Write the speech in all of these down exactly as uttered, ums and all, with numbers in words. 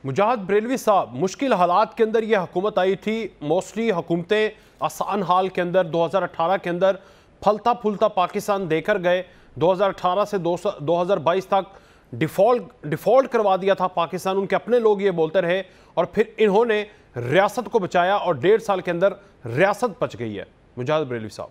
मुजाहिद बरेलवी साहब, मुश्किल हालात के अंदर ये हुकूमत आई थी। मोस्टली हुकूमतें आसान हाल के अंदर दो हज़ार अठारह के अंदर फलता फूलता पाकिस्तान देकर गए। दो हज़ार अठारह से दो हज़ार बाईस तक डिफ़ॉल्ट डिफ़ॉल्ट करवा दिया था पाकिस्तान। उनके अपने लोग ये बोलते रहे और फिर इन्होंने रियासत को बचाया और डेढ़ साल के अंदर रियासत बच गई है। मुजाहिद बरेलवी साहब,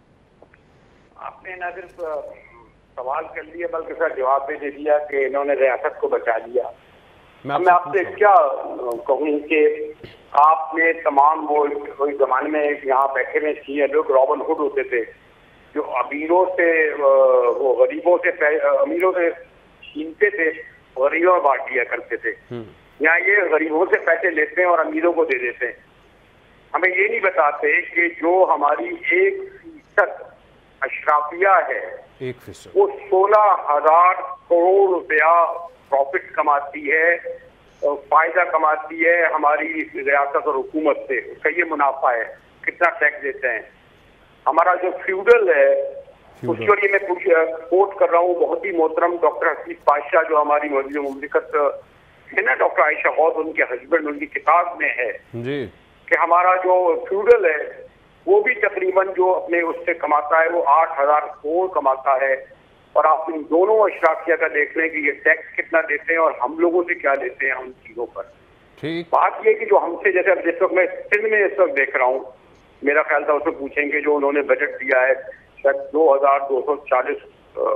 आपने ना सिर्फ सवाल कर लिया बल्कि सर जवाब भी दे दिया कि इन्होंने रियासत को बचा लिया। मैं आपसे क्या कहूँ कि आपने तमाम वो जमाने में यहाँ बैठे हुए किए लोग रॉबिन हुड होते थे, जो अमीरों से वो गरीबों से अमीरों से छीनते थे, गरीबों में बांट दिया करते थे। यहाँ ये गरीबों से पैसे लेते हैं और अमीरों को दे देते हैं। हमें ये नहीं बताते कि जो हमारी एक फीसद अशराफिया है एक फीसद वो सोलह हजार करोड़ रुपया प्रॉफिट कमाती है, फायदा कमाती है हमारी रियासत और हुकूमत से। उसका ये मुनाफा है, कितना टैक्स देते हैं। हमारा जो फ्यूडल है उसके लिए मैं कुछ कोट कर रहा हूँ, बहुत ही मोहतरम डॉक्टर हसीब बादशाह जो हमारी मुमलिकत है ना, डॉक्टर आयशा गौस उनके हस्बैंड, उनकी किताब में है जी कि हमारा जो फ्यूडल है वो भी तकरीबन जो अपने उससे कमाता है वो आठ हजार करोड़ कमाता है। और आप इन दोनों अशराफिया का देख लें कि ये टैक्स कितना देते हैं और हम लोगों से क्या लेते हैं उन चीजों पर। ठीक बात ये कि जो हमसे, जैसे अब जिस वक्त मैं सिंध में इस वक्त देख रहा हूँ, मेरा ख्याल था उससे पूछेंगे जो उन्होंने बजट दिया है शायद दो हजार दो सौ चालीस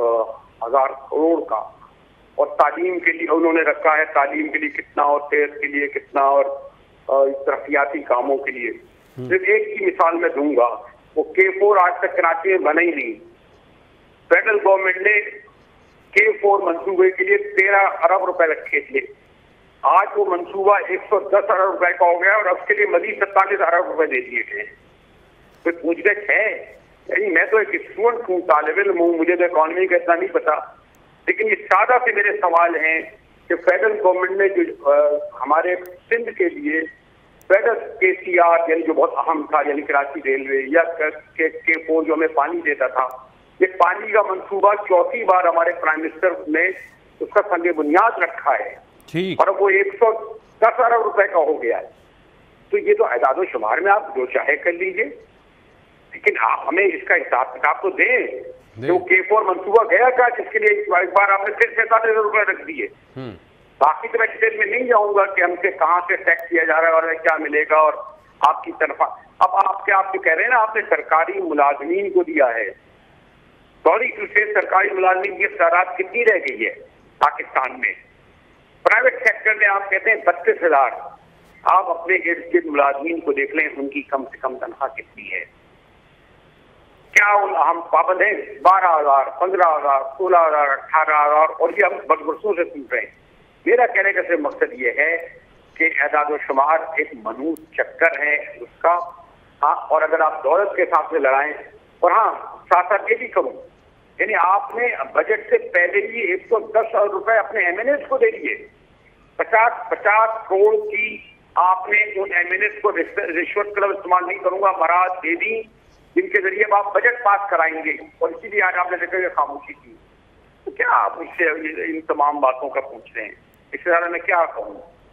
हजार करोड़ का, और तालीम के लिए उन्होंने रखा है, तालीम के लिए कितना और सेहत के लिए कितना और तरक्याती कामों के लिए। सिर्फ एक की मिसाल मैं दूंगा, वो के फोर आज तक कराची में बना ही नहीं। फेडरल गवर्नमेंट ने के फोर मंसूबे के लिए तेरह अरब रुपए रखे थे, आज वो मंसूबा एक सौ दस अरब रुपए का हो गया और उसके लिए मजीद सैतालीस अरब रुपए दे दिए गए। कोई पूछगछ है? यानी मैं तो एक स्टूडेंट हूँ, तालिब इल्म हूँ, मुझे तो इकॉनमी का इतना नहीं पता, लेकिन ये सादा से मेरे सवाल हैं कि फेडरल गवर्नमेंट ने जो आ, हमारे सिंध के लिए फेडरल के सी आर यानी जो बहुत अहम था, यानी कराची रेलवे या के, के फोर जो हमें पानी देता था, ये पानी का मंसूबा चौथी बार हमारे प्राइम मिनिस्टर ने उसका संग बुनियाद रखा है और वो एक सौ दस अरब रुपए का हो गया है। तो ये तो एदाद शुमार में आप जो चाहे कर लीजिए, लेकिन आप हमें इसका हिसाब किताब तो दें। जो के फोर मंसूबा गया था जिसके लिए एक बार आपने फिर सैतालीस हजार रुपए रख दिए। बाकी तो मैं डिटेल में नहीं जाऊंगा कि हमसे कहाँ से टैक्स दिया जा रहा है और क्या मिलेगा और आपकी तरफा। अब आप क्या आप जो कह रहे हैं ना, आपने सरकारी मुलाजमीन को दिया है, सॉरी टू से सरकारी मुलाजमीन की तादाद कितनी रह गई है पाकिस्तान में? प्राइवेट सेक्टर में आप कहते हैं बत्तीस हजार। आप अपने इर्द गिर्द मुलाजमीन को देख लें, उनकी कम से कम तनख्वाह कितनी है? क्या उन हम पाबंद हैं? बारह हजार पंद्रह हजार सोलह हजार अठारह हजार और ये हम बदबरसों से सुन रहे हैं। मेरा कहने का सिर्फ मकसद ये है कि एदाद शुमार एक मनूस चक्कर है उसका। हाँ, और अगर आप दौलत के हिसाब से लड़ाएं, और हाँ साथ साथ ये भी करूँ, यानी आपने बजट से पहले ही एक सौ दस अरब रुपए अपने एम एन एस को दे दिए। पचास पचास करोड़ की आपने उन एम एन एस को रिश्वत का इस्तेमाल नहीं करूंगा मराद दे दी, जिनके जरिए आप बजट पास कराएंगे, और इसीलिए आज आपने देखा खामोशी की। तो क्या आप मुझसे इन तमाम बातों का पूछ रहे हैं? इससे ज्यादा मैं क्या कहूँ?